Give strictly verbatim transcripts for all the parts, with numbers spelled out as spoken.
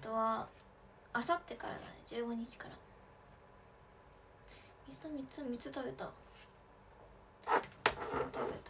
トはあさってからだね、じゅうごにちから。水とみっつみっつ食べたみっつ食べた。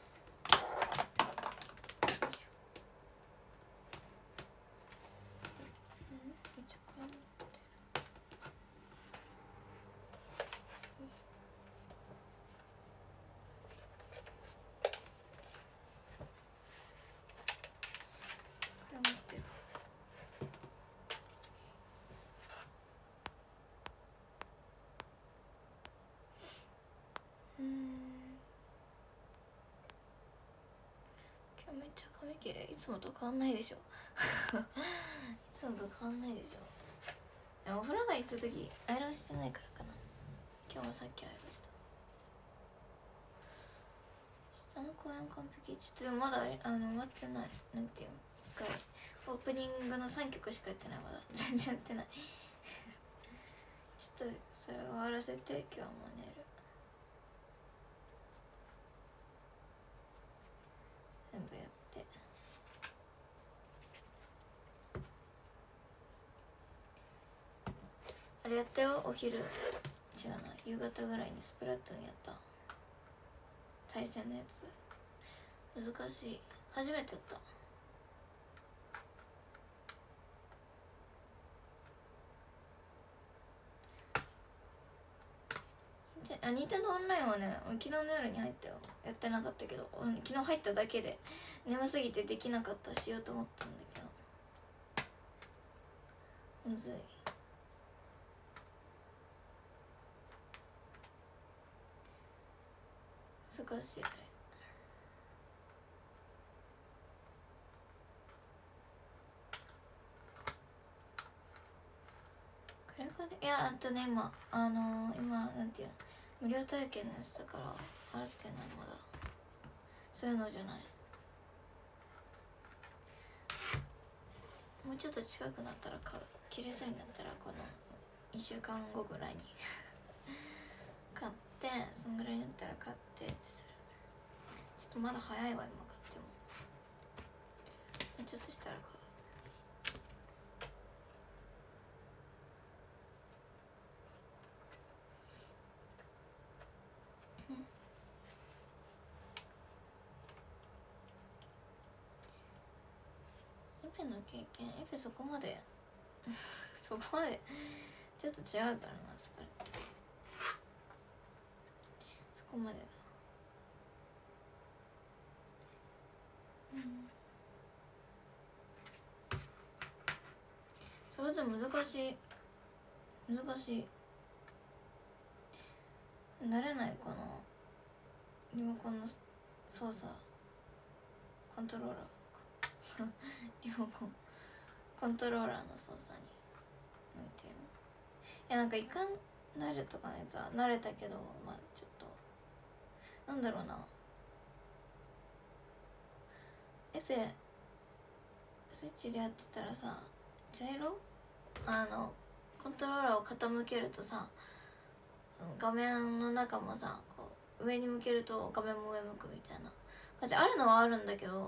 めっちゃ髪綺麗。いつもと変わんないでしょいつもと変わんないでしょ。お風呂上がりするときアイロンしてないからかな。今日はさっきアイロンした。下の公演完璧。ちょっとまだあれあの終わってない。なんていうの、一回オープニングのさんきょくしかやってない。まだ全然やってないちょっとそれを終わらせて今日はもう寝る。全部やって、あれやったよ。お昼違うな、夕方ぐらいにスプラトゥーンやった。対戦のやつ難しい。初めてやった。あ、ニンテンドーオンラインはね、昨日の夜に入ったよ。やってなかったけど、うん、昨日入っただけで眠すぎてできなかった。しようと思ったんだけどむずい。難しいあれ。これかで、いや、あとね、今あのー、今なんていうの、無料体験のやつだから払ってない。まだそういうのじゃない。もうちょっと近くなったら買う。切れそうになったらこのいっしゅうかんごぐらいに買って、そんぐらいになったら買ってってする。ちょっとまだ早いわ今買っても。もうちょっとしたら買う。エペの経験、エペそこまでそこまでちょっと違うからな、スパルそこまでだ。うん、それで難しい難しい。慣れないこのリモコンの操作、コントローラーリモコンコントローラーの操作に、なんていうの、いやなんかいかんなるとかのやつは慣れたけど、まあちょっとなんだろうな、エペスイッチでやってたらさ、ジャイロあのコントローラーを傾けるとさ、画面の中もさ、こう上に向けると画面も上向くみたいな感じあるのはあるんだけど、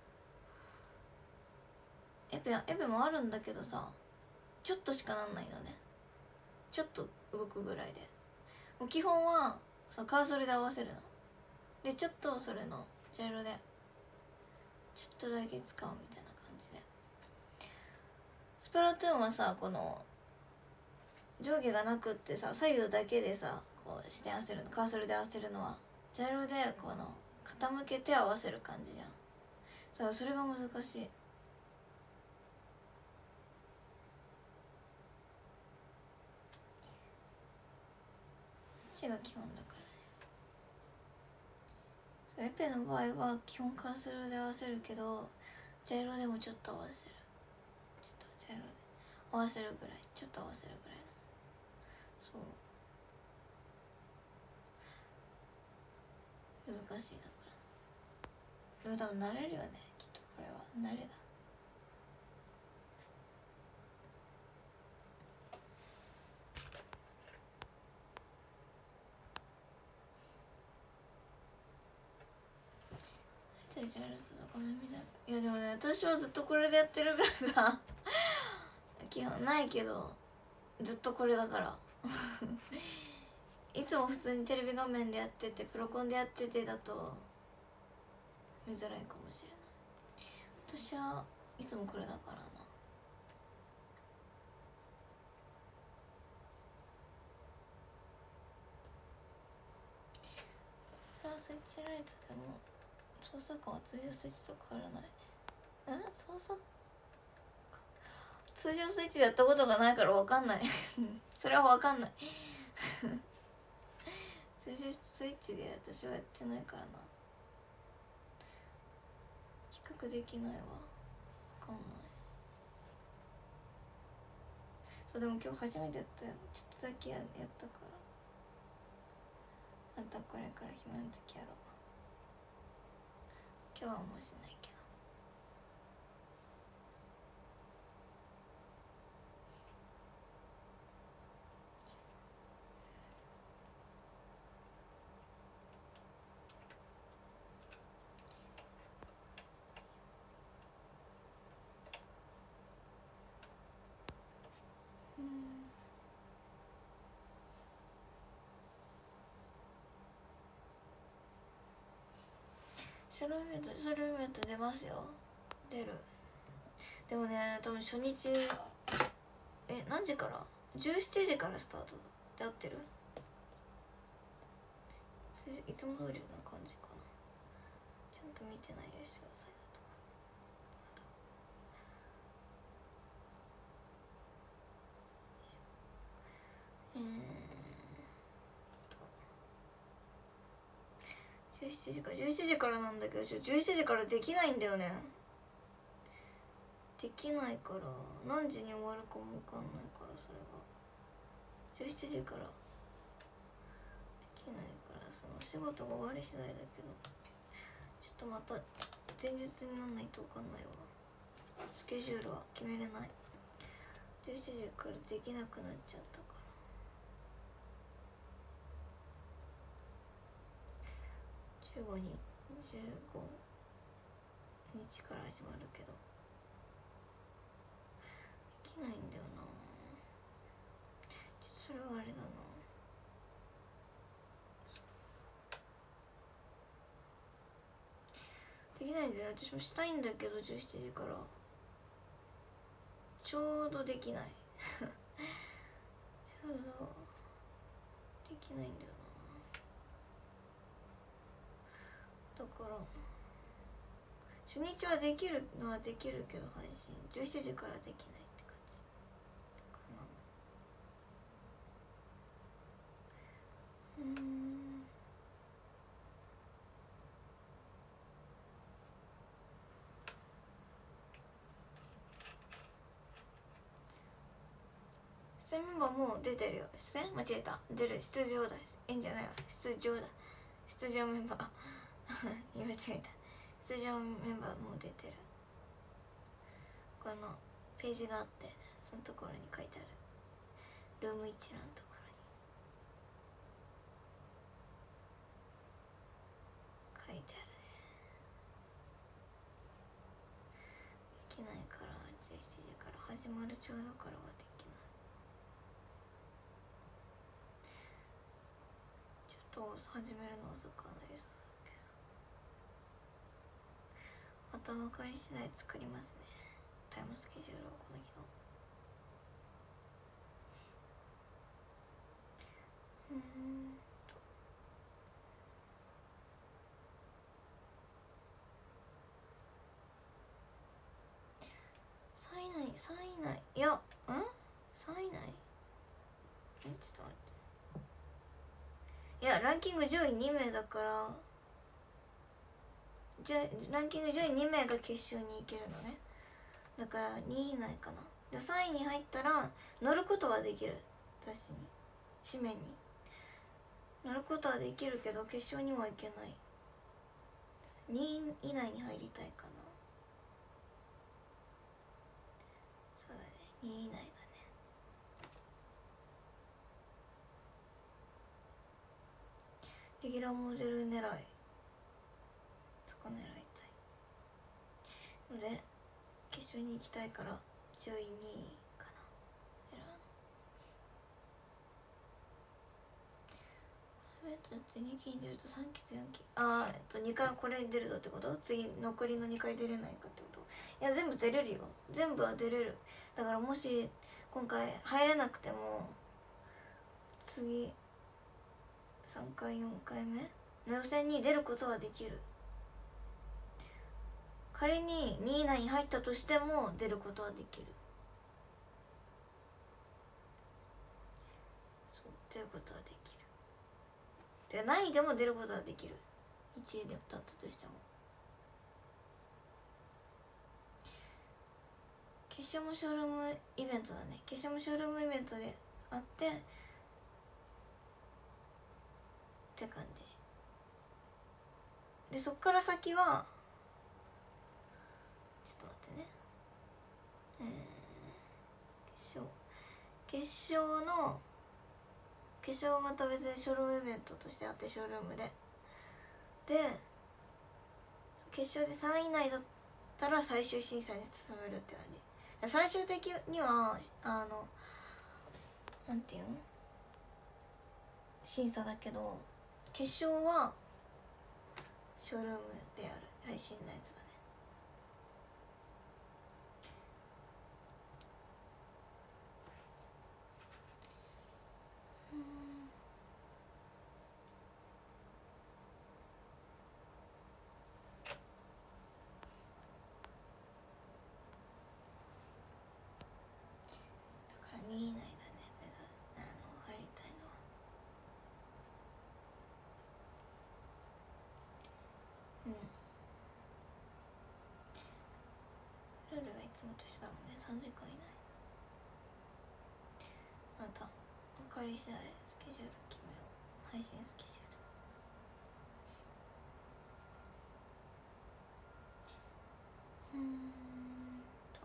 エペエペもあるんだけどさ、ちょっとしかなんないのね。ちょっと動くぐらいで、もう基本はそうカーソルで合わせるので、ちょっとそれのジャイロでちょっとだけ使うみたいな感じで。スプラトゥーンはさ、この上下がなくってさ、左右だけでさ、こう視点合わせるの、カーソルで合わせるのはジャイロでこの傾けて合わせる感じじゃん。だからそれが難しい。こっちが基本だからね。エペの場合は基本カーソルで合わせるけど、ジャイロでもちょっと合わせる。ちょっとジャイロで合わせるぐらい、ちょっと合わせるぐらいの。そう難しいだから。でも多分慣れるよね、きっと。これは慣れだ。ジャイロとごめんみたいな。いやでもね、私はずっとこれでやってるからさ基本ないけどずっとこれだからいつも普通にテレビ画面でやっててプロコンでやっててだと見づらいかもしれない。私はいつもこれだからな。プラスいちライトでも操作感は通常スイッチと変わらない。え操作通常スイッチでやったことがないから分かんないそれは分かんない通常スイッチで私はやってないからな。比較できないわ。分かんない。そうでも今日初めてやったよ。ちょっとだけやったから。またこれから暇な時やろう。今日はもうしないけど。シャルメントシャルメント出ますよ。出る。でもね多分初日え何時から、じゅうしちじからスタートで合ってる。いつも通りな感じかな。ちゃんと見てないでしょ最後とか。えーじゅうしちじかじゅうしちじからなんだけどじゅうしちじからできないんだよね。できないから何時に終わるかも分かんないから、それがじゅうしちじからできないから、その仕事が終わり次第だけどちょっとまた前日になんないと分かんないわ。スケジュールは決めれない。じゅうしちじからできなくなっちゃったから。じゅうごにじゅうごにちから始まるけどできないんだよな。ちょっとそれはあれだな。できないんだよ。私もしたいんだけどじゅうしちじからちょうどできないちょうどできないんだよな。だから初日はできるのはできるけど配信じゅうしちじからできないって感じかな。うん出演メンバーもう出てるよ。出演間違えた。出る出場だ。えんじゃないわ。出場だ。出場メンバー言い間違えた。出場メンバーもう出てる。このページがあってそのところに書いてある。ルーム一覧のところに書いてあるね。できないからじゅうしちじから始まるちょうどからはできない。ちょっと始めるの遅くはなりそうだけど、また分かり次第作りますね。タイムスケジュールはこの日の。うんさんい以内さんい以内いやんさんい以内えちょっと待って。いやランキング上位に名だからじゃランキング上位に名が決勝に行けるのね。だからにい以内かな。でさんいに入ったら乗ることはできる。私に紙面に乗ることはできるけど決勝には行けない。にい以内に入りたいかな。そうだねにい以内だね。レギュラーモデル狙いそこ狙いたいので決勝に行きたいから上位にいかな。 ベントってにきに出るとさんきとよんき、ああえっとにかいこれに出るとってこと？次残りのにかい出れないかってこと？いや全部出れるよ、全部は出れる。だからもし今回入れなくても次さんかいよんかいめの予選に出ることはできる。仮ににい以内に入ったとしても出ることはできる。そう出ることはできる。で何位でも出ることはできる。いちいでだったとしても。決勝もショールームイベントだね。決勝もショールームイベントであってって感じで、そっから先はちょっと待ってね、えー、決勝決勝の決勝はまた別にショールームイベントとしてあって、ショールームでで決勝でさんい以内だったら最終審査に進めるって感じ。最終的にはあのなんていうの審査だけど、決勝はショールームでやる配信のやつだね。にい以内だね、目指あの入りたいのは。うんルールがいつもと一緒だもんね。さんじかん以内。また分かり次第スケジュール決めよう。配信スケジュール。うーんと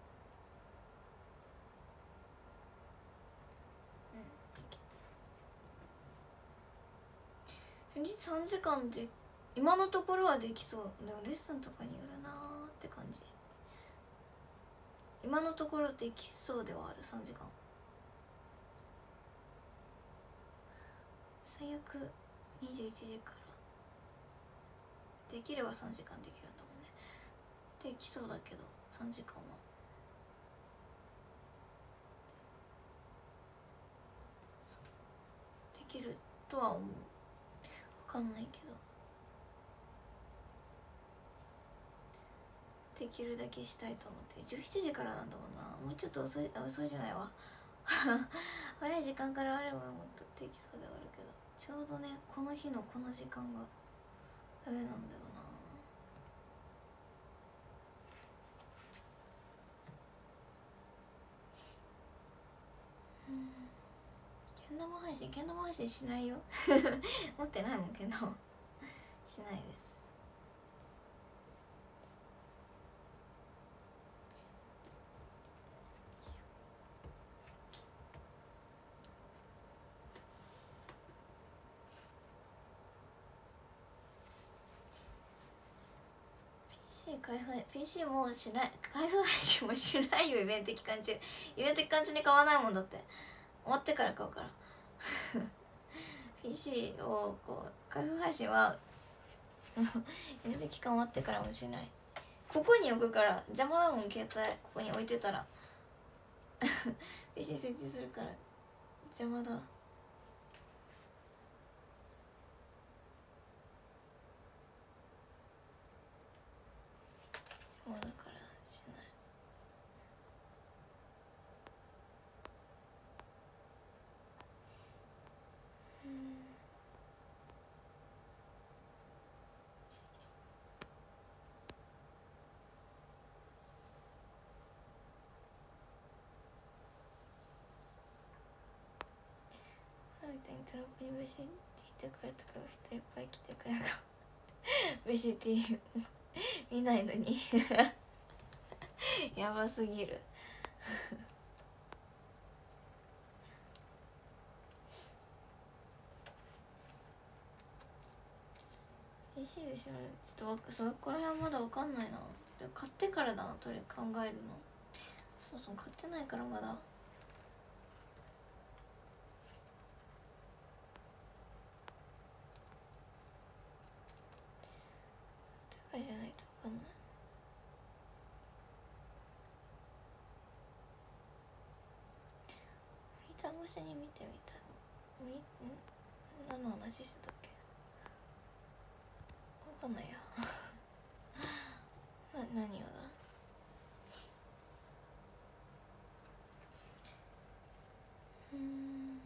うん初日さんじかんで今のところはできそう。でもレッスンとかによるなーって感じ。今のところできそうではある。さんじかん最悪にじゅういちじからできればさんじかんできるんだもんね。できそうだけどさんじかんはできるとは思う。分かんないけどできるだけしたいと思って。じゅうしちじからなんだもんな。もうちょっと遅い、あ遅いじゃないわ早い時間からあればもっとできそうではあるけど、ちょうどねこの日のこの時間がダメなんだよな。うんけん玉配信けん玉配信しないよ持ってないもんけん玉しないです。ピーシー 開封 ピーシー もうしない、開封配信もしないよ。イベント期間中イベント期間中に買わないもんだって。終わってから買うからピーシー をこう開封配信はそのイベント期間終わってからもしない。ここに置くから邪魔だもん。携帯ここに置いてたらピーシー 設置するから邪魔だ。邪魔だからしない。うんみたいにトラップに ブイシーティー とかやってくる人いっぱい来てくれるかブイシーティー 見ないのにやばすぎるピーシー でしょ。ちょっとそこら辺はまだわかんないな。買ってからだな、とりあえず考えるの。そうそう買ってないからまだ。 越しに見てみたい。みん何の話してたっけ、わかんないやな何をだ、うん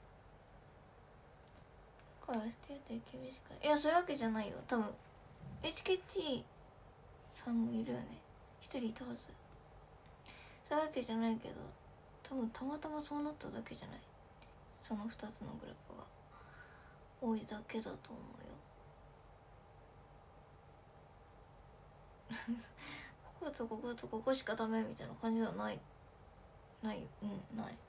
これ エスティー って厳しくない、いやそういうわけじゃないよ、多分 エイチケーティー さんもいるよね、一人いたはず、そういうわけじゃないけど多分たまたまそうなっただけじゃない、そのふたつのグループが多いだけだと思うよこことこことここしかダメみたいな感じではないないよ、うんない。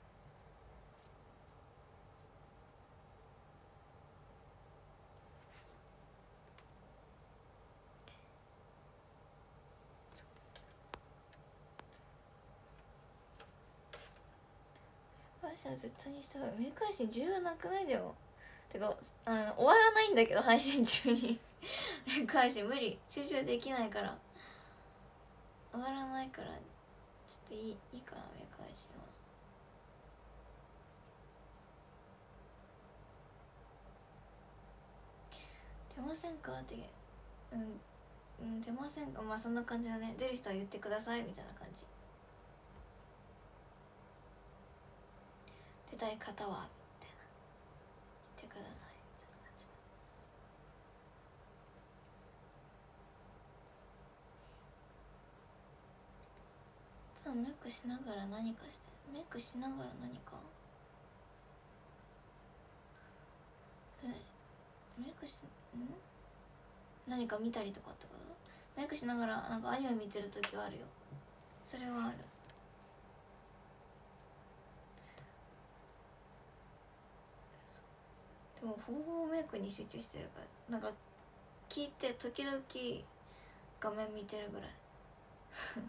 目配信は絶対にした方がいい、目配信重要なくないでも、てかあの終わらないんだけど配信中に目配信無理、集中できないから終わらないから、ちょっといいいいかな目配信は。出ませんかってうんうん出ませんか、まあそんな感じだね、出る人は言ってくださいみたいな感じ、出たい方はみたいな言ってくださいみたいな感じ。ただメイクしながら何かして、メイクしながら何かえメイクしん何か見たりとかってこと、メイクしながらなんかアニメ見てる時はあるよ、それはある。でもほぼほぼメイクに集中してるから、なんか聞いて時々画面見てるぐらいそう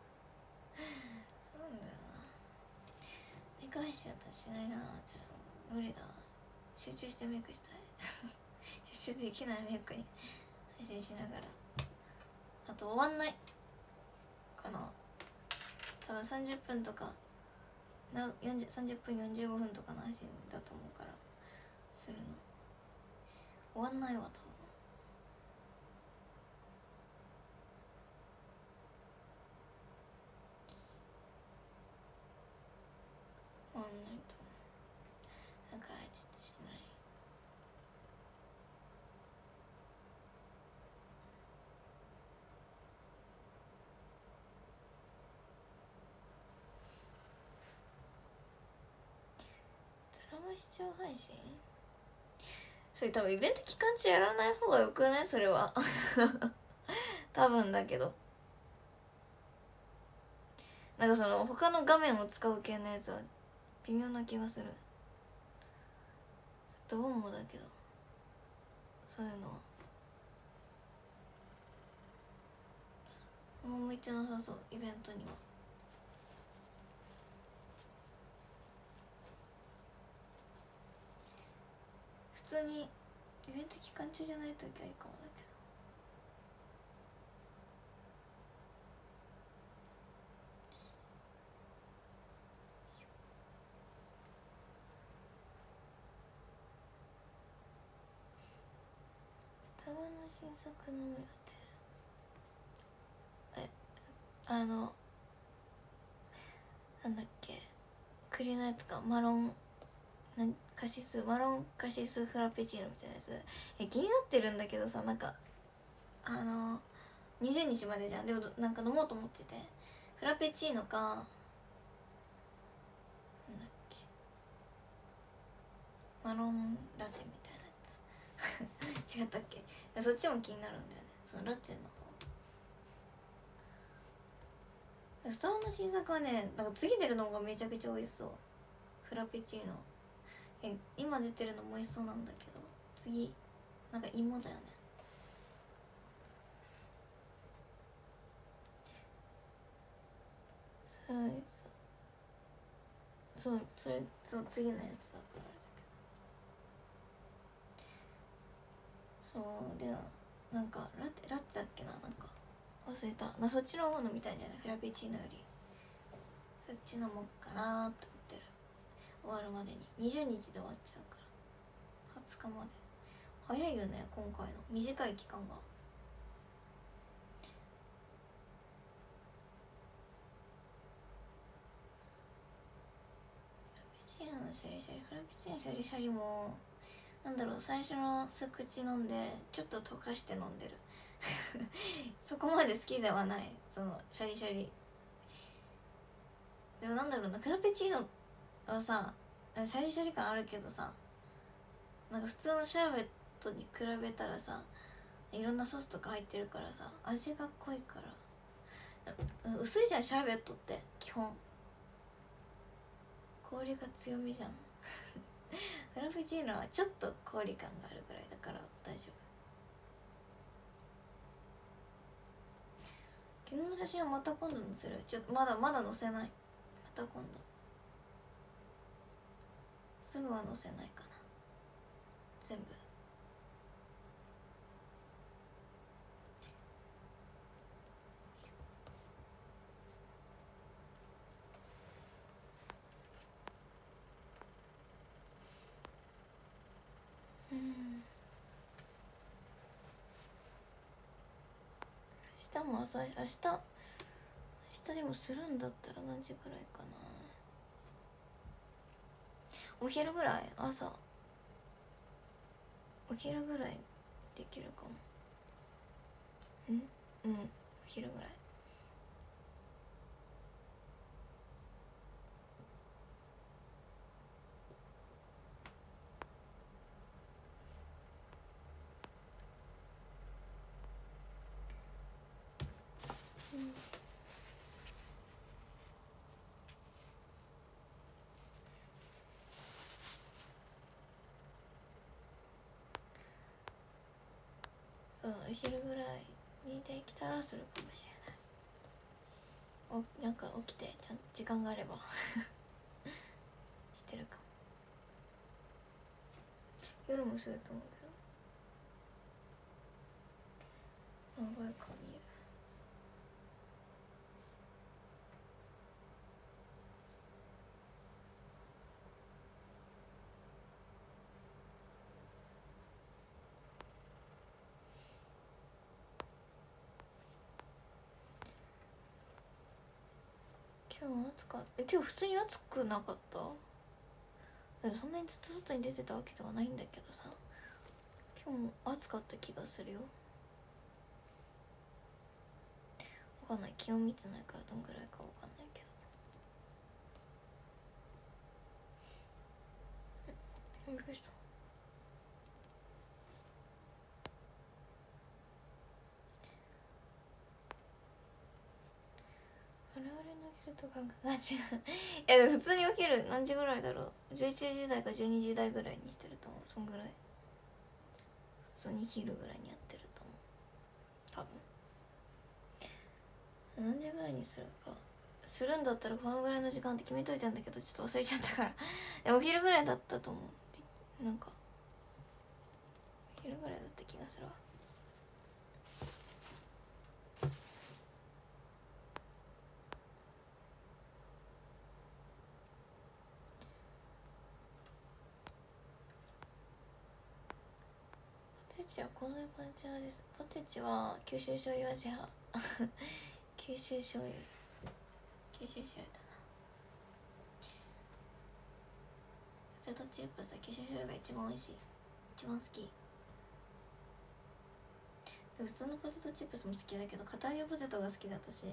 なんだよな、メイク配信はしないな、じゃあ無理だ、集中してメイクしたい集中できないメイクに配信しながら、あと終わんないかな、多分さんじゅっぷんとかなよんじゅうさんじゅっぷんよんじゅうごふんとかの配信だと思うから、するの終わんないわ多分。終わんないと思う、だからちょっとしない。ドラマ視聴配信、それ多分イベント期間中やらない方がよくない、それは多分だけど、なんかその他の画面を使う系のやつは微妙な気がする、どうもだけどそういうのはあんま向いてなさそう、イベントには。普通にイベント期間中じゃない時はいいかもだけど、スタバの新作飲む予定、えあのなんだっけ、栗のやつか、マロンなんカシスマロンカシスフラペチーノみたいなやつ、え気になってるんだけどさ、なんかあのにじゅうにちまでじゃん、でもなんか飲もうと思ってて、フラペチーノかなんだっけマロンラテみたいなやつ違ったっけ、そっちも気になるんだよね、そのラテの方。スタバの新作はね、なんか次出るのがめちゃくちゃ美味しそう、フラペチーノ、え今出てるのも美味しそうなんだけど、次なんか芋だよね、そうそうそれその次のやつだからあれだけど、そうではなんかラテラテだっけな、なんか忘れたな、そっちの方のみたいじゃない、フラペチーノよりそっちのもっかなーって思ってる。 終わるまでににじゅうにちで終わっちゃうからはつかまで早いよね今回の短い期間が。フラペチーノのシャリシャリフラペチーノシャリシャリもなんだろう最初の数口飲んでちょっと溶かして飲んでるそこまで好きではないそのシャリシャリ。でもなんだろうなフラペチーノはさシャリシャリ感あるけどさなんか普通のシャーベットに比べたらさいろんなソースとか入ってるからさ味が濃いから薄いじゃんシャーベットって基本氷が強めじゃんフラペチーノはちょっと氷感があるぐらいだから大丈夫。昨日の写真はまた今度載せる。ちょっとまだまだ載せない。また今度すぐは載せないかな全部。うん明日も朝明日明日でもするんだったら何時ぐらいかな。お昼ぐらい朝お昼ぐらいできるかも。んうんお昼ぐらい。うんそうお昼ぐらいにできたらするかもしれない。おなんか起きてちゃん時間があればしてるかも。夜もすると思うけど長い髪見る。今日暑かった。え今日普通に暑くなかった？でもそんなにずっと外に出てたわけではないんだけどさ今日も暑かった気がするよ。わかんない気温見てないからどんぐらいかわかんないけど。びっくりした。我々の起きると感覚が違ういやでも普通に起きる。何時ぐらいだろう。じゅういちじ台かじゅうにじ台ぐらいにしてると思う。そんぐらい普通に昼ぐらいにやってると思う多分。何時ぐらいにするかするんだったらこのぐらいの時間って決めといたんだけどちょっと忘れちゃったからでお昼ぐらいだったと思う。なんかお昼ぐらいだった気がするわ。ポテチは洪水パンチ派です。ポテチは九州醤油味派九州醤油九州醤油だな。ポテトチップスは九州醤油が一番美味しい。一番好き。普通のポテトチップスも好きだけど片揚げポテトが好きだったし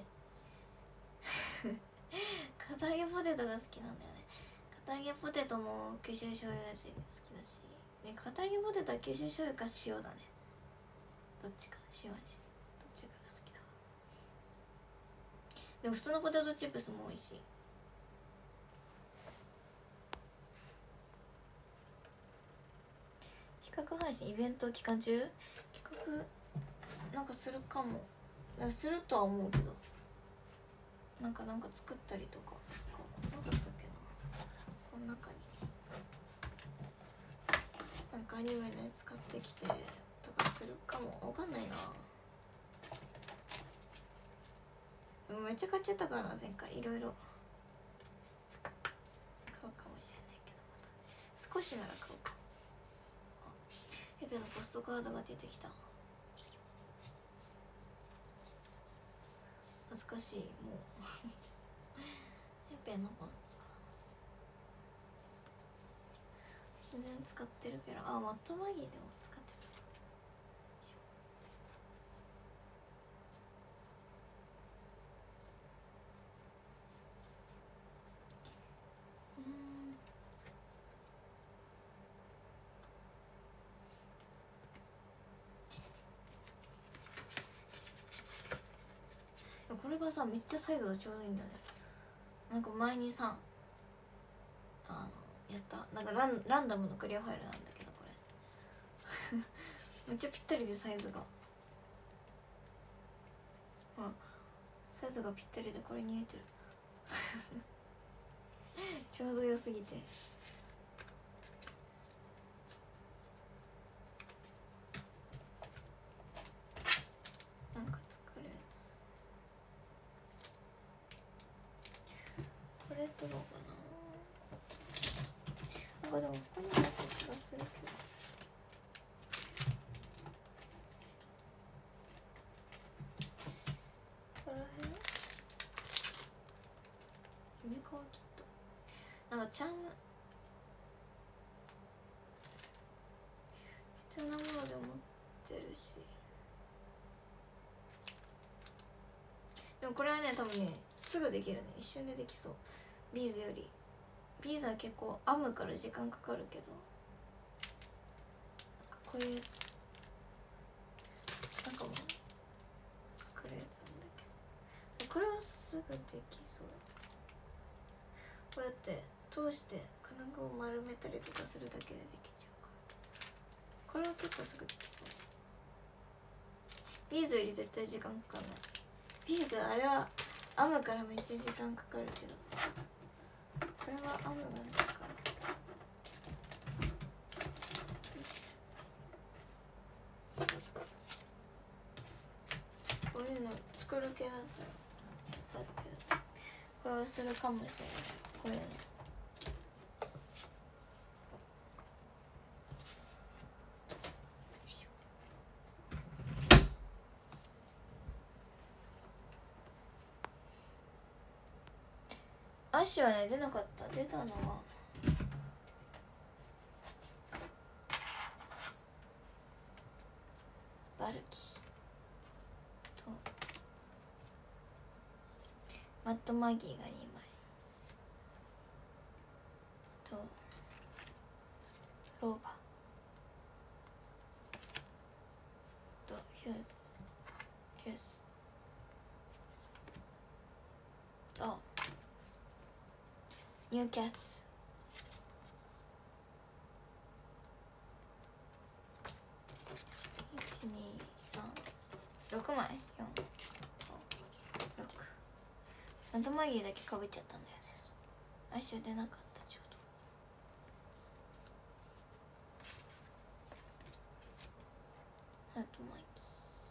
片揚げポテトが好きなんだよね。片揚げポテトも九州醤油味が好きだしで片揚げポテトは九州醤油か塩だね。どっちか塩味どっちかが好きだわ。でも普通のポテトチップスも美味しい。企画配信イベント期間中企画なんかするかも。するとは思うけどなんかなんか作ったりとかなんかなかったっけな。この中になんかアニメのやつ買ってきてとかするかも。わかんないな。めっちゃ買っちゃったからな前回いろいろ買うかもしれないしなら買おうか。エペのポストカードが出てきた。懐かしい。もうエペのポストカード全然使ってるけど、あ、マットマギーでも使ってた。これがさめっちゃサイズがちょうどいいんだよね。なんか前にさあのやったなんかランランダムのクリアファイルなんだけど、これめっちゃぴったりでサイズが、うん、サイズがぴったりでこれ似合ってるちょうど良すぎて。なんか作るやつこれ取ろうかな。なんかでもここにあった気がするけど、ここら辺メカはきっとなんかチャーム必要なもので持ってるし、でもこれはね多分ねすぐできるね。一瞬でできそう。ビーズよりビーズは結構編むから時間かかるけど、なんかこういうやつなんかもう作るやつなんだけど、これはすぐできそう。こうやって通して金具を丸めたりとかするだけでできちゃうから、これは結構すぐできそう。ビーズより絶対時間かかんない。ビーズあれは編むからめっちゃ時間かかるけど、これは編むがないから。こういうの作る系だったらあるけど、これはするかもしれない。こういうのアッシュはね出なかった。出たのはバルキとマットマギーがにまいとローバとヒューズヒューズとニューキャスいちにさんろくまいよんごろく。マットマギーだけかぶっちゃったんだよね。アッシュ出なかった。ちょうどマットマギー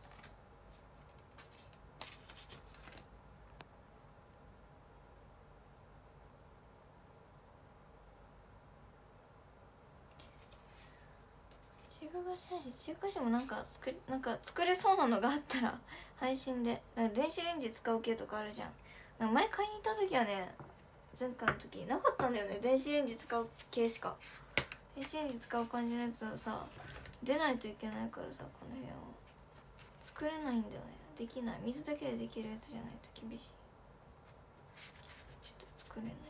中華菓子だし、中華菓子もなんか作りなんか作れそうなのがあったら配信で。なんか電子レンジ使う系とかあるじゃん。なんか前買いに行った時はね、前回の時なかったんだよね。電子レンジ使う系しか。電子レンジ使う感じのやつはさ出ないといけないからさ、この部屋を作れないんだよね。できない。水だけでできるやつじゃないと厳しい。ちょっと作れないから。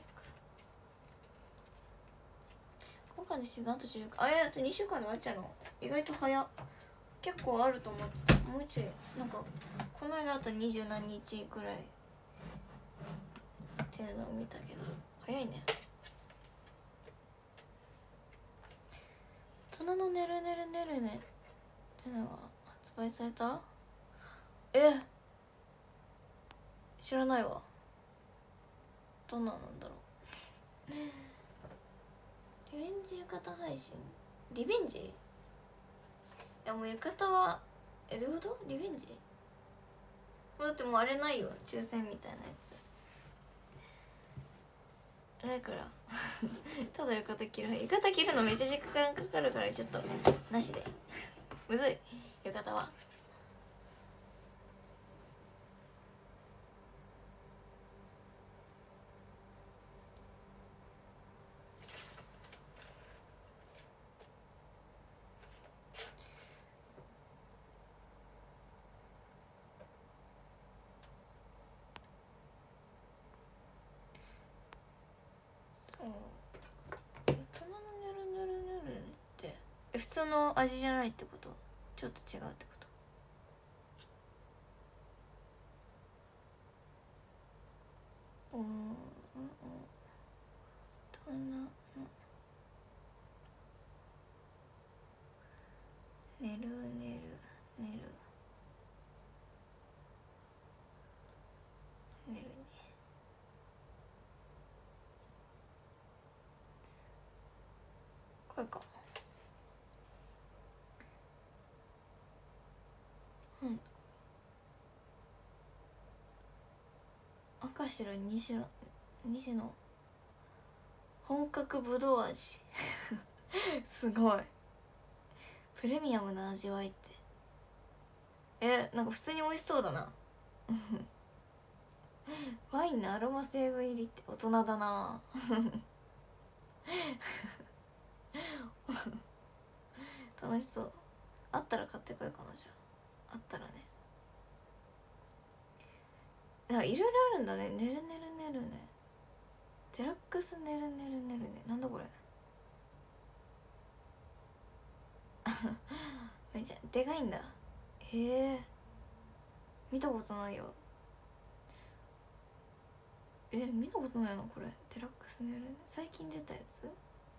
今回のシーズンあとじゅうにあいやあとにしゅうかんで終わっちゃうの。意外と早っ。結構あると思ってた。もうちょいなんかこの間あと二十何日ぐらいっていうのを見たけど早いね。大人のねるねるねるねってのが発売された。え知らないわ。どんななんだろうリベンジ浴衣配信。リベンジいやもう浴衣はえどういうこと。リベンジだってもうあれないよ、抽選みたいなやつ。 だからただ浴衣着る浴衣着るのめっちゃ時間かかるからちょっとなしでむずい浴衣は。大人のぬるぬるぬるって普通の味じゃないってこと？ちょっと違うってこと？おー、大人の寝る寝る寝る寝るね。これか。うん。赤白西の西の本格ぶどう味すごいプレミアムな味わいって。え、なんか普通に美味しそうだなワインのアロマ成分入りって大人だな楽しそう。あったら買ってこようかな。じゃああったらね。なんかいろいろあるんだね。ねるねるねるね、デラックスねるねるねるね、なんだこれめっちゃでかいんだ。へえ、見たことないよ。え、見たことないのこれ。デラックスねるね、最近出たやつ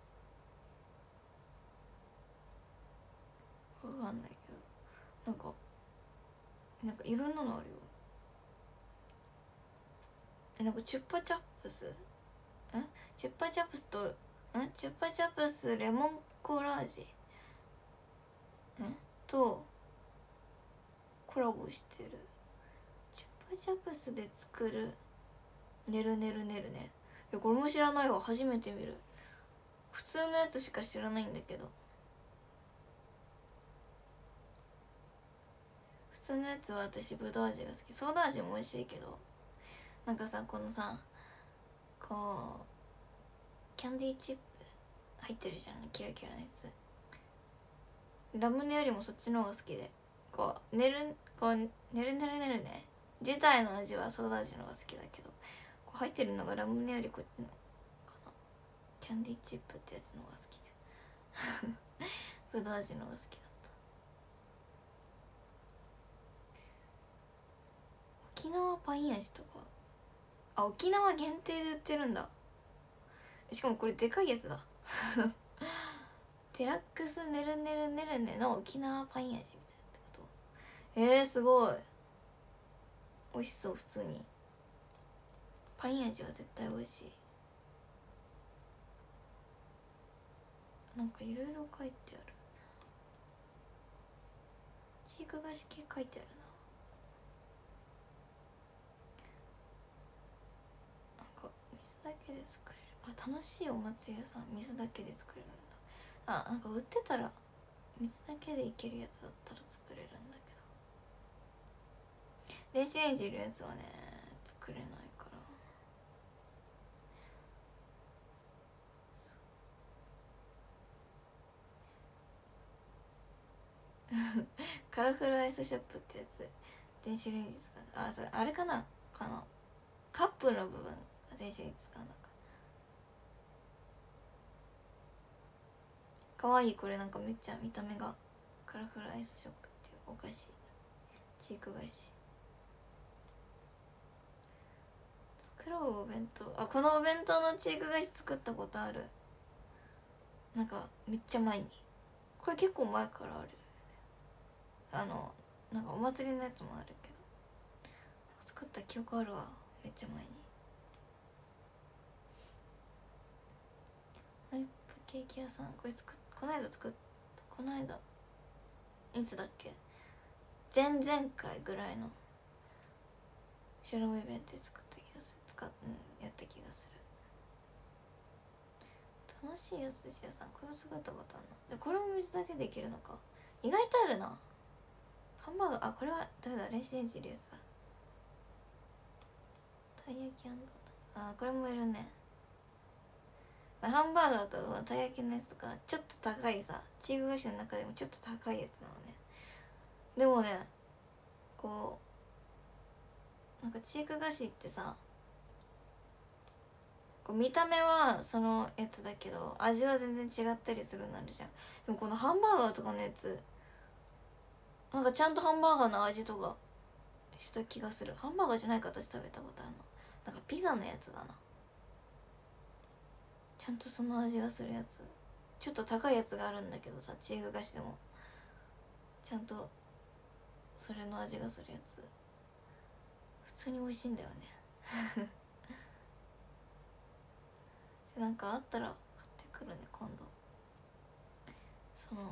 わかんないけど、なんかなんかいろんなのあるよ。え、なんかチュッパチャップス、んチュッパチャップスとんチュッパチャップスレモンコラージんとコラボしてる。チュッパチャップスで作るねるねるねるね。いやこれも知らないわ、初めて見る。普通のやつしか知らないんだけど。普通のやつは私ぶどう味が好き。ソーダ味も美味しいけど、なんかさ、このさ、こうキャンディーチップ入ってるじゃん、キラキラのやつ。ラムネよりもそっちの方が好きで、こうねるこうねるねるねるね自体の味はソーダ味の方が好きだけど、こう入ってるのがラムネよりこっちのかな、キャンディーチップってやつの方が好きでぶどう味の方が好きだった。沖縄パイン味とか、あ、沖縄限定で売ってるんだ。しかもこれでかいやつだデラックスねるねるねるねの沖縄パイン味みたいなってこと。えー、すごい美味しそう。普通にパイン味は絶対美味しい。なんかいろいろ書いてある。チーク菓子系書いてあるな。なんか水だけで作れる。あ、楽しいお祭り屋さん、水だけで作れるんだ。あ、なんか売ってたら水だけでいけるやつだったら作れるんだけど、電子レンジいるやつはね作れないからカラフルアイスショップってやつ、電子レンジ使う。あ、それあれかな、かなカップの部分が電子レンジ使うのか。かわいい。これなんかめっちゃ見た目がカラフルアイスショップっていうお菓子、チーク菓子。作ろうお弁当。あ、このお弁当のチーク菓子作ったことある。なんかめっちゃ前に、これ結構前からある。あのなんかお祭りのやつもあるけど、作った記憶あるわ、めっちゃ前に。ホイップケーキ屋さん、これ作っこの間作っこの間いつだっけ、前々回ぐらいのショルムイベントで作った気がする。使っ、うん、やった気がする。 楽しいやつですよさん、これも作ったことあるな。でこれも水だけできるのか、意外とあるな。ハンバーガー、あこれはダメだ、電子レンジ入れるやつだ。たい焼き、あこれもいるね。ハンバーガーとたい焼きのやつとかちょっと高いさ、チーズ菓子の中でもちょっと高いやつなのね。でもね、こうなんかチーク菓子ってさ、こう見た目はそのやつだけど味は全然違ったりするなるじゃん。でもこのハンバーガーとかのやつなんかちゃんとハンバーガーの味とかした気がする。ハンバーガーじゃないか、私食べたことあるのなんかピザのやつだな。ちゃんとその味がするやつ、ちょっと高いやつがあるんだけどさ、チーク菓子でもちゃんとそれの味がするやつ、普通に美味しいんだよねじゃなんかあったら買ってくるね今度。その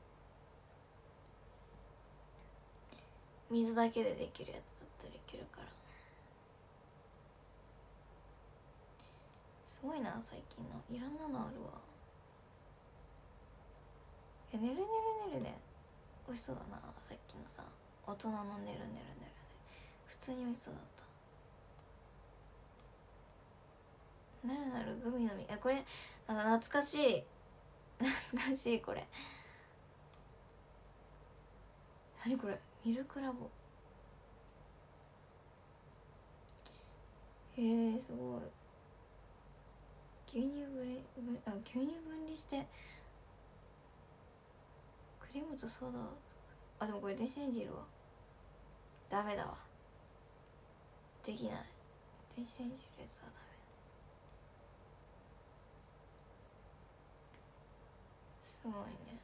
水だけでできるやつだったらいけるから、すごいな最近のいろんなのあるわ。いやねるねるねるね美味しそうだな。さっきのさ大人のねるねるねるね普通に美味しそうだった。なるなるグミの実、あこれあの懐かしい懐かしい。これ何これ、ミルクラボ、えー、すごい。牛乳分離分あ牛乳分離してクリームとソーダ、あでもこれ電子レンジいるわ、ダメだわ、できない。電子レンジいるやつはダメ。すごいね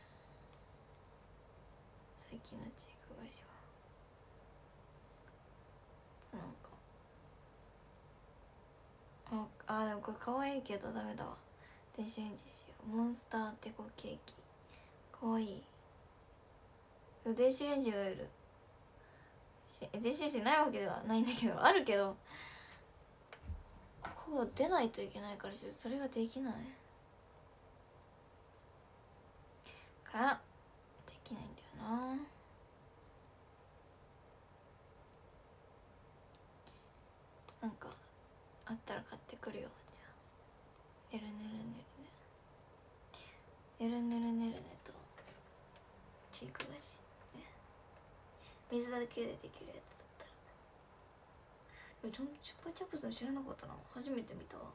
最近のチーク菓子は。なんかああでもこれ可愛いけどダメだわ、電子レンジしよう。モンスターデコケーキ可愛い。でも電子レンジがいるし、電子レンジないわけではないんだけど、あるけどこう出ないといけないからちょっとそれができないからできないんだよな。なんかあったら買ってくるよ。じゃあねるねるねるねねるねるねるねとチーク菓子ね、水だけでできるやつだったら。でもちょチュッパチャプスの知らなかったな、初めて見たわ。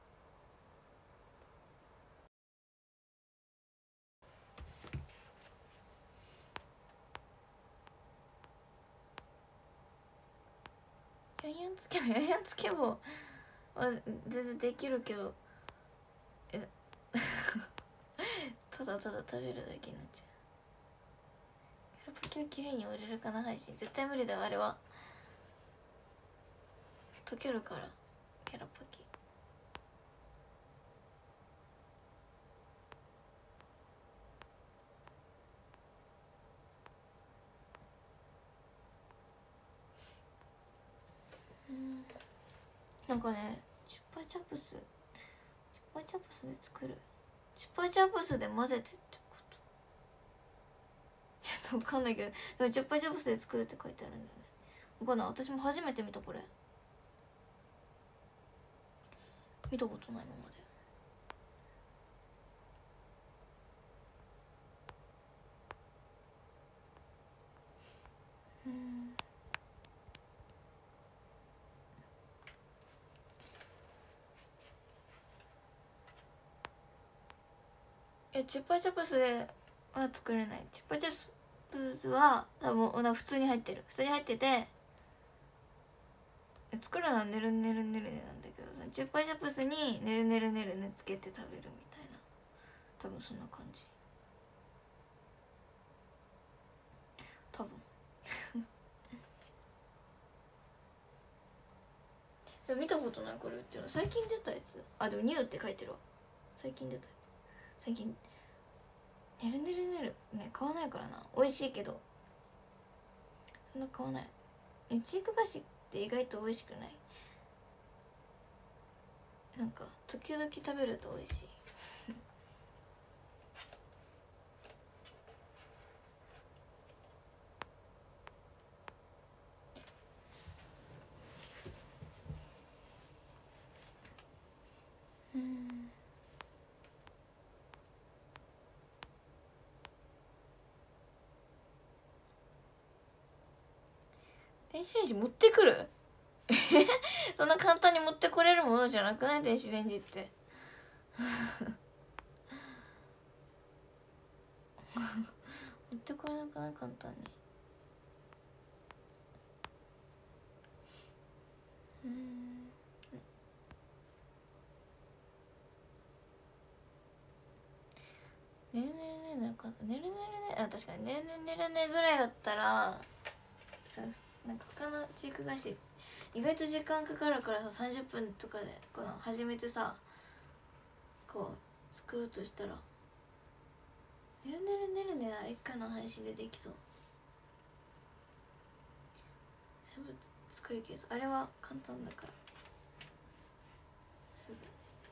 ヤンヤンつけヤンヤンつけもあ全然できるけど、えただただ食べるだけになっちゃう。キャラパキをきれいに売れるかな配信、絶対無理だわあれは。溶けるからキャラパキ。うんなんかねチュッパチャプスチュッパチャプスで作る、チュッパチャプスで混ぜてってことちょっと分かんないけど、でもチュッパチャプスで作るって書いてあるんだよね。分かんない、私も初めて見たこれ、見たことないままで。うんえチュッパチャプスでは作れない。チュッパチャプスは多分普通に入ってる、普通に入ってて作るのはねるねるねるねなんだけど、チュッパチャプスにねるねるねるねつけて食べるみたいな、多分そんな感じ多分見たことないこれ売ってるの、最近出たやつ。あでもニューって書いてるわ、最近出たやつ。最近ねるねるねるね買わないからな、美味しいけどそんな買わない。えチーク菓子って意外と美味しくない？なんか時々食べると美味しい電子レンジ持ってくるそんな簡単に持ってこれるものじゃなくない？電子レンジって持ってこれなくない？簡単に。うん。ねるねるねなんかねるねるねあ確かにねるねねるねぐらいだったらさ、なんか他のチーク菓子意外と時間かかるからさ、さんじゅっぷんとかでこの始めてさこう作ろうとしたらねるねるねるねなら一回の配信でできそう。全部作りきる。あれは簡単だからすぐ。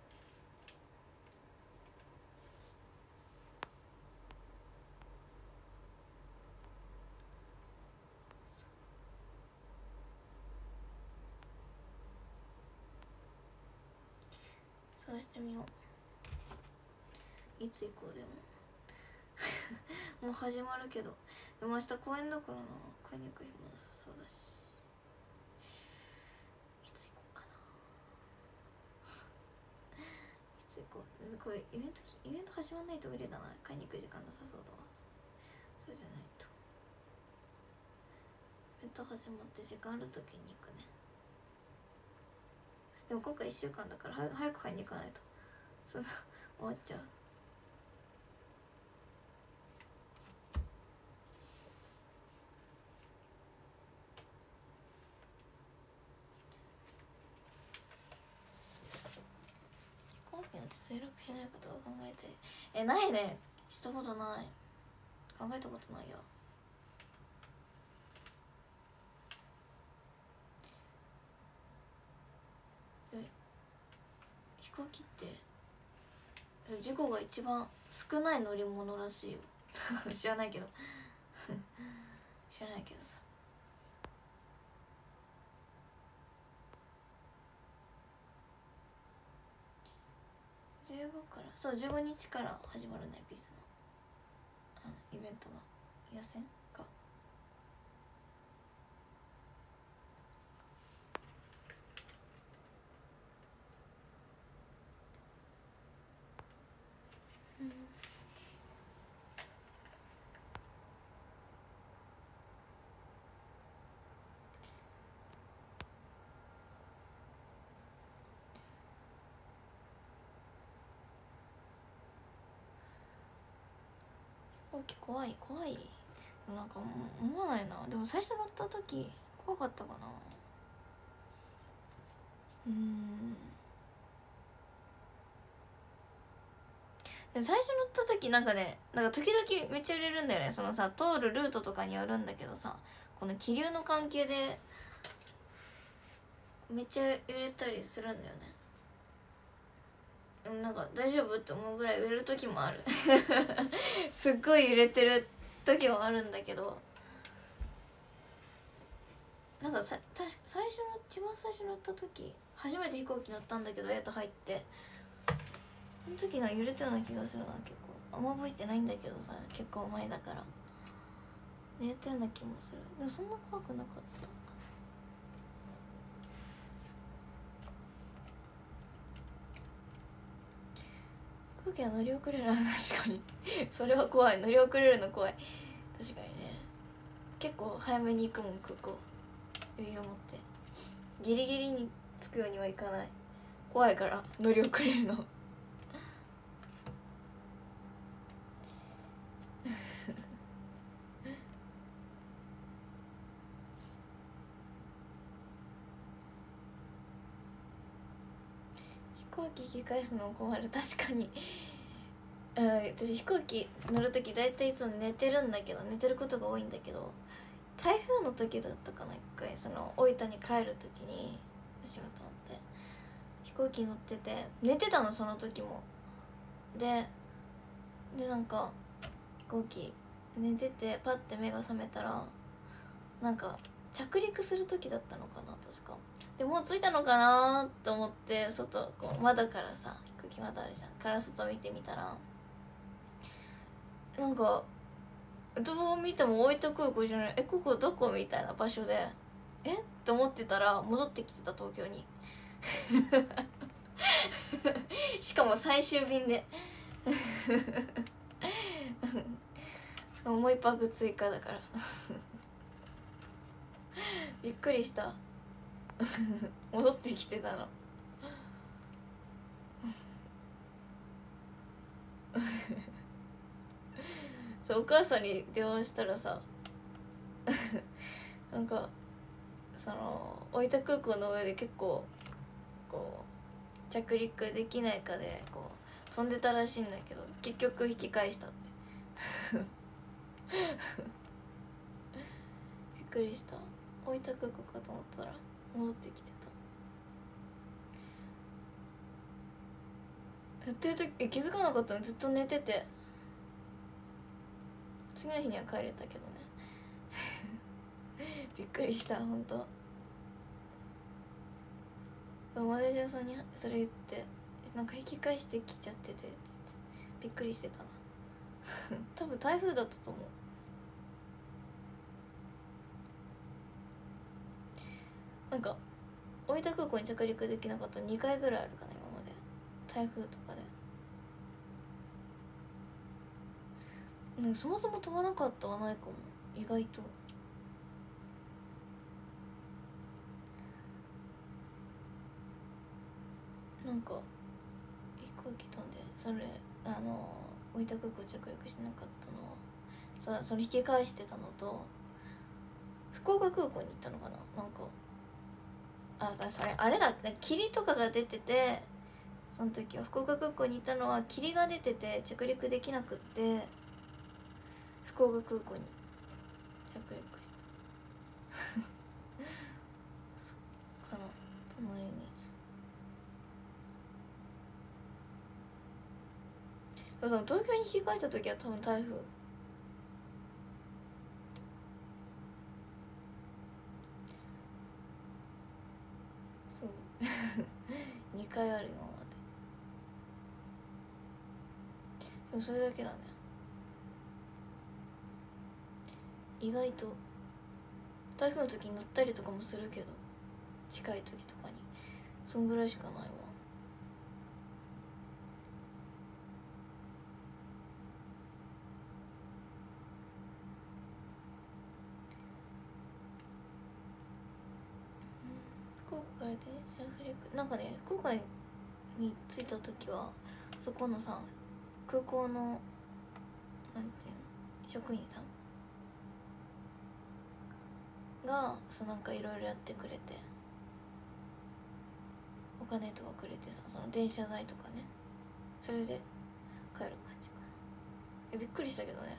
探してみよう。いつ行こう。でももう始まるけど、でも明日公演だからな、買いに行く日もなさそうだし、いつ行こうかな。いつ行こう。これイベントイベント始まんないと無理だな。買いに行く時間なさそうだわ。そうじゃないと。イベント始まって時間ある時に行くね。でも今回いっしゅうかんだから早く買いに行かないとすぐ終わっちゃう。飛行機の手墜落しないかとは考えてる。え、ないね。したことない。考えたことないよ。飛行機って事故が一番少ない乗り物らしいよ知らないけど知らないけどさ。じゅうごからそうじゅうごにちから始まるね。ビズのあのイベントが予選か。うん。飛行機怖い怖い。なんか思わないな。でも最初乗った時怖かったかな。うーん。で最初乗った時なんかね、なんか時々めっちゃ揺れるんだよね。そのさ通るルートとかによるんだけどさ、この気流の関係でめっちゃ揺れたりするんだよね。でもなんか大丈夫って思うぐらい揺れる時もあるすっごい揺れてる時もあるんだけど、なんかさ確か最初の一番最初乗った時初めて飛行機乗ったんだけど、やっと入ってその時が揺れたような気がするな。結構あんま覚えてないんだけどさ、結構前だから揺れたような気もする。でもそんな怖くなかったかな。飛行機は乗り遅れるな。確かにそれは怖い。乗り遅れるの怖い。確かにね。結構早めに行くもん空港。余裕を持ってギリギリに着くようにはいかない。怖いから乗り遅れるの飛行機引き返すのも困る。確かにうん、私飛行機乗る時大体いつも寝てるんだけど、寝てることが多いんだけど、台風の時だったかな、一回その大分に帰る時にお仕事あって飛行機乗ってて寝てたの。その時もででなんか飛行機寝ててパッて目が覚めたらなんか着陸する時だったのかな確か。でもう着いたのかなと思って外こう窓からさ、飛行機窓あるじゃんから外見てみたらなんかどう見ても大分空港じゃない、えここどこみたいな場所でえっと思ってたら戻ってきてた、東京にしかも最終便でもう一泊追加だからびっくりした戻ってきてたのそう、お母さんに電話したらさなんかその大分空港の上で結構こう着陸できないかでこう飛んでたらしいんだけど、結局引き返したってびっくりした。大分空港かと思ったら戻ってきてた。やってる時気づかなかったの、ずっと寝てて、次の日には帰れたけどねびっくりした、ほんと。マネージャーさんにそれ言って、なんか引き返してきちゃっててつってびっくりしてたな多分台風だったと思う。なんか大分空港に着陸できなかったらにかいぐらいあるかな、今まで。台風とかで。でもそもそも飛ばなかったはないかも、意外と。なんか飛行機飛んで、それあの大分空港着陸しなかったのはさ、その引き返してたのと、福岡空港に行ったのかな、なんかあ、それあれだ、霧とかが出てて、その時は福岡空港に行ったのは霧が出てて着陸できなくって、福岡空港に着陸したそっかな、隣に。でも東京に引き返した時は多分台風。そうにかいある、今まで。でもそれだけだね。意外と台風の時に乗ったりとかもするけど、近い時とかにそんぐらいしかないわ。福岡から電車フレクなんかね、福岡に着いた時はそこのさ、空港のなんていうの、職員さんがそうなんかいろいろやってくれて、お金とかくれてさ、その電車代とかね、それで帰る感じかな。え、びっくりしたけどね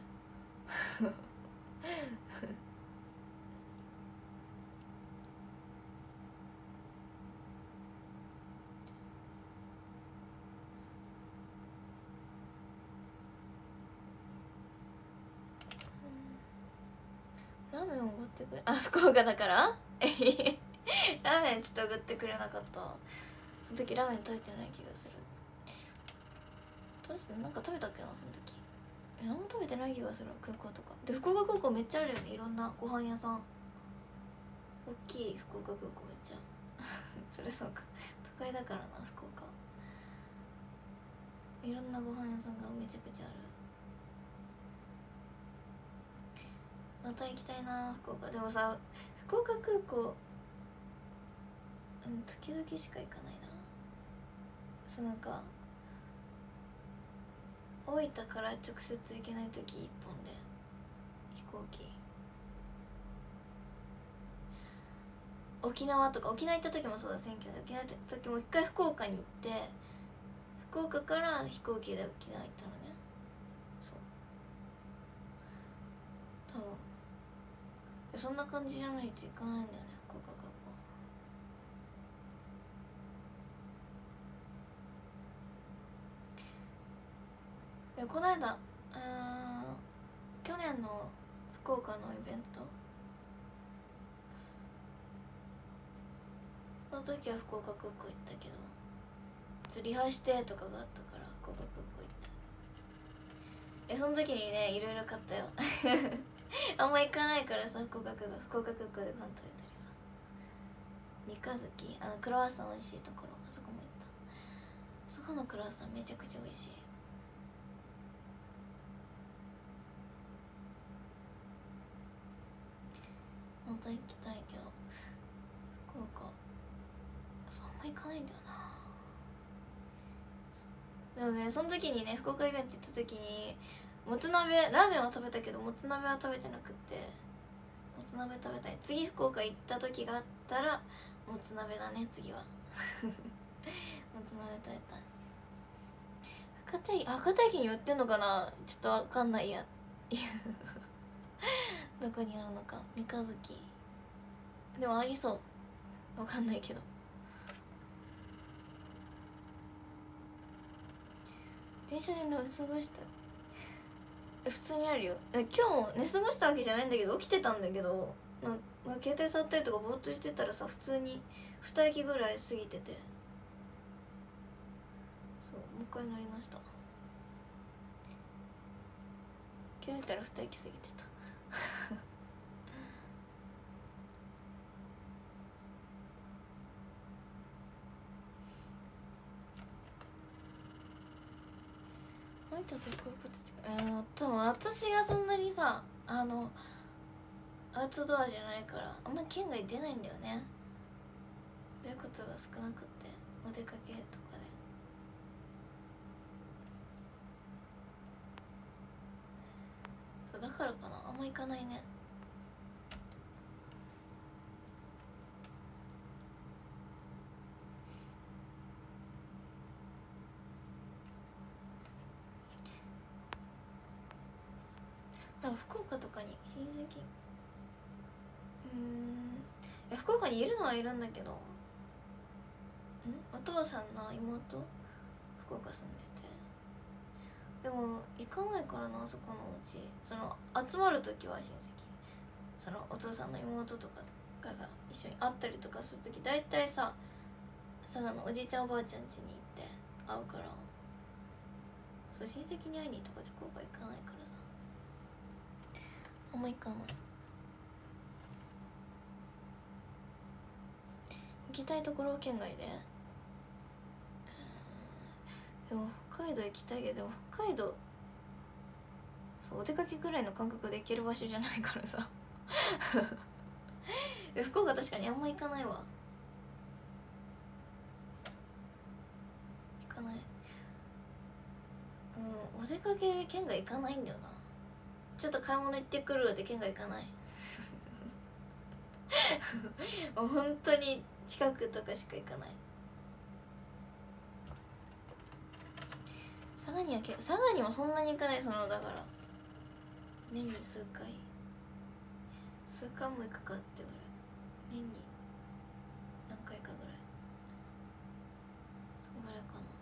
ラーメンおごってくれ、あ、福岡だからラーメンちょっとおごってくれなかった。その時ラーメン食べてない気がする。どうしてなんか食べたっけな、その時。え、何も食べてない気がする、空港とかで。福岡空港めっちゃあるよね、いろんなご飯屋さん。大きい福岡空港めっちゃそれそうか、都会だからな、福岡。いろんなご飯屋さんがめちゃくちゃある。また行きたいな、福岡。でもさ、福岡空港、うん、時々しか行かないな。そう、なんか大分から直接行けない時一本で飛行機。沖縄とか、沖縄行った時もそうだ、選挙で沖縄行った時も一回福岡に行って、福岡から飛行機で沖縄行ったのね。そう多分そんな感じじゃないといかないんだよね、福岡空港。でこの間、あ去年の福岡のイベントその時は福岡空港行ったけど、リハしてとかがあったから福岡空港行った。え、その時にね、いろいろ買ったよあんま行かないからさ、福岡空港福岡空港でご飯食べたりさ。 三日月、あのクロワッサン美味しいところ、あそこも行った。そこのクロワッサンめちゃくちゃ美味しい。本当は行きたいけど福岡そうあんま行かないんだよな。でもねその時にね福岡イベント行った時にもつ鍋ラーメンは食べたけどもつ鍋は食べてなくって、もつ鍋食べたい。次福岡行った時があったらもつ鍋だね次はもつ鍋食べたい。博多駅博多駅に売ってんのかな、ちょっとわかんないやどこにあるのか。三日月でもありそう、わかんないけど。電車で寝過ごした普通にあるよ。今日寝過ごしたわけじゃないんだけど起きてたんだけど、なんか携帯触ったりとかぼーっとしてたらさ普通にに駅ぐらい過ぎてて、そうもう一回乗りました。気づいたらに駅過ぎてたあいたとこういうこと違う。あの多分私がそんなにさあのアウトドアじゃないからあんま県外出ないんだよね。出ることが少なくってお出かけとかで。そうだからかなあんま行かないね。だから福岡とかに親戚うーんいや福岡にいるのはいるんだけど、んお父さんの妹福岡住んでて、でも行かないからなそこのうち。その集まる時は親戚、そのお父さんの妹とかがさ一緒に会ったりとかする時大体さ佐賀のおじいちゃんおばあちゃん家に行って会うから、そう親戚に会いにとかで福岡行かないからさあんま行かない。行きたいところ県外で、でも北海道行きたいけど、でも北海道そうお出かけぐらいの感覚で行ける場所じゃないからさ福岡確かにあんま行かないわ。行かない。うんお出かけで県外行かないんだよな。ちょっと買い物行ってくるで県外行かないもう本当に近くとかしか行かない。佐賀にはけ佐賀にもそんなに行かない。そのだから年に数回数回も行くかってぐらい、年に何回かぐらい、そんぐらいかな。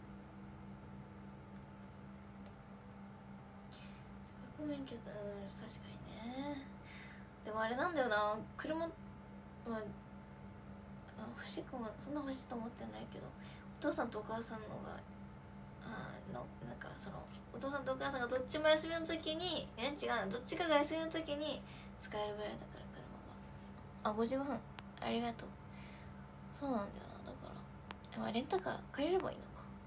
資格免許だ、うん、確かにね。でもあれなんだよな車、まあ、欲しくもそんな欲しいと思ってないけどお父さんとお母さんのがあのなんかそのお父さんとお母さんがどっちも休みの時にえ違うなどっちかが休みの時に使えるぐらいだから車が。あごじゅうごふんありがとう。そうなんだよな。だからまあレンタカー借りればいいの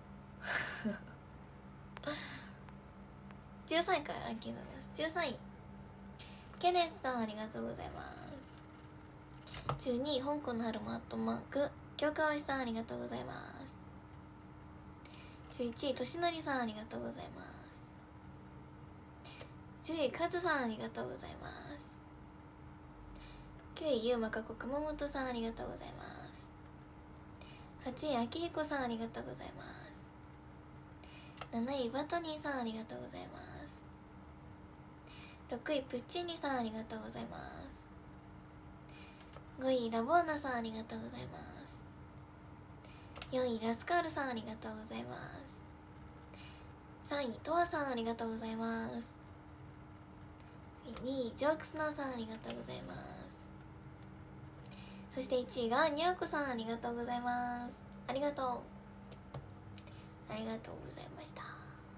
かじゅうさんいからランキングです。じゅうさんいケネスさんありがとうございます。じゅうにい香港の春もアットマーク京川さんありがとうございます。じゅういちいとしのりさんありがとうございます。じゅういかずさんありがとうございます。きゅういゆうまかこ熊本さんありがとうございます。はちいあきひこさんありがとうございます。なないバトニーさんありがとうございます。ろくいプッチーニさんありがとうございます。ごいラボーナさんありがとうございます。よんいラスカールさんありがとうございます。さんいトアさんありがとうございます。次にいジョークスナーさんありがとうございます。そしていちいがにゃーこさんありがとうございます。ありがとうありがとうございました。あ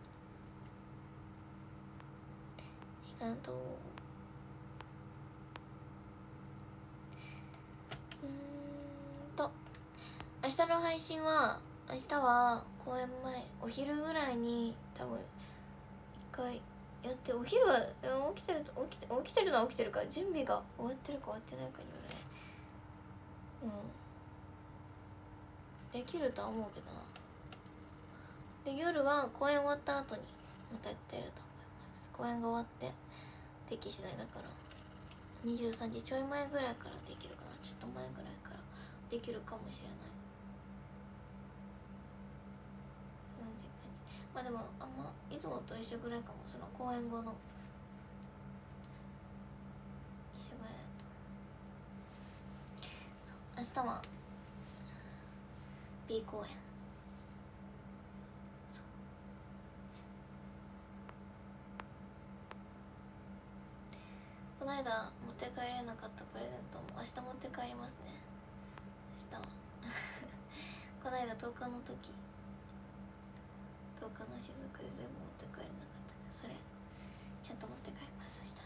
りがとう。うーんと明日の配信は明日は公演前お昼ぐらいに多分一回やって、お昼は起きてる起きて起きてるのは起きてるから準備が終わってるか終わってないかによるね。うんできるとは思うけどな。で夜は公演終わった後にまたやってると思います。公演が終わってでき次第だからにじゅうさんじちょい前ぐらいからできるかな。ちょっと前ぐらいからできるかもしれない。その時間にまあでもあんまいつもと一緒ぐらいかも。その公演後の一緒ぐらいだと。そう明日は B 公演。この間持って帰れなかったプレゼントも明日持って帰りますね。明日はこの間とおかの時とおかのしずくで全部持って帰れなかった。それちゃんと持って帰ります明日。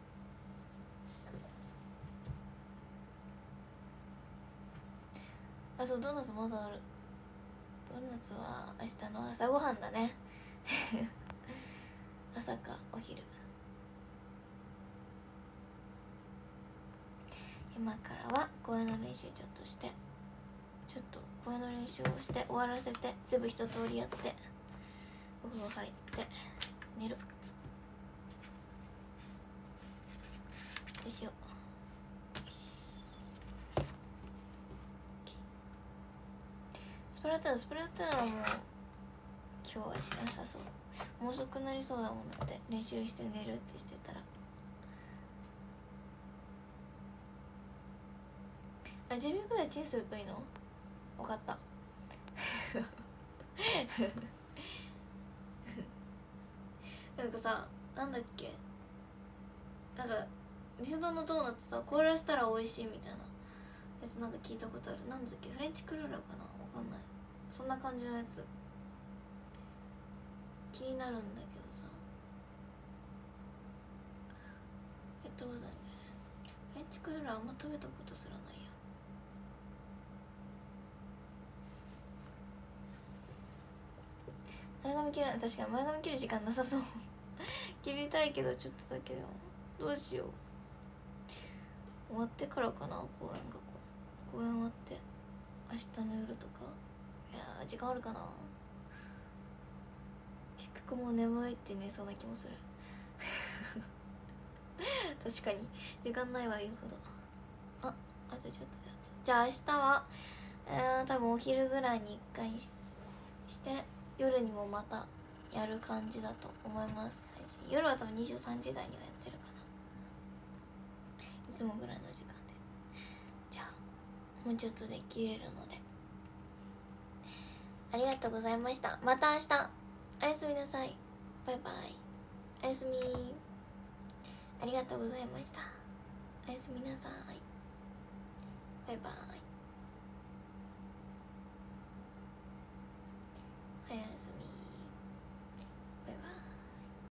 あそうドーナツまだある。ドーナツは明日の朝ごはんだね朝かお昼。今からは公演の練習ちょっとしてちょっと公演の練習をして終わらせて全部一通りやってお風呂入って寝る。よいしょ。よしスプラトゥーンスプラトゥーンはもう今日はしなさそう。もう遅くなりそうだもん。だって練習して寝るってしてたらじゅうびょうくらいチンするといいの？分かったなんかさ、なんだっけ、なんかミスドのドーナツさ凍らせたら美味しいみたいなやつなんか聞いたことある。なんだっけ、フレンチクルーラーかな、分かんない。そんな感じのやつ気になるんだけどさ、やったことないんだよね。フレンチクルーラーあんま食べたことすらないや。前髪切る、確かに前髪切る時間なさそう切りたいけどちょっとだけでもどうしよう。終わってからかな、公演が。公演終わって明日の夜とか。いやー時間あるかな。結局もう眠いって寝そうな気もする確かに時間ないわ言うほど。あ、あとちょっとだ。じゃあ明日はえー、多分お昼ぐらいにいっかい し, して夜にもまたやる感じだと思います。配信夜は多分にじゅうさんじ台にはやってるかな、いつもぐらいの時間で。じゃあもうちょっとで切れるのでありがとうございました。また明日おやすみなさい。バイバイ。おやすみ。ありがとうございました。おやすみなさい。バイバイ。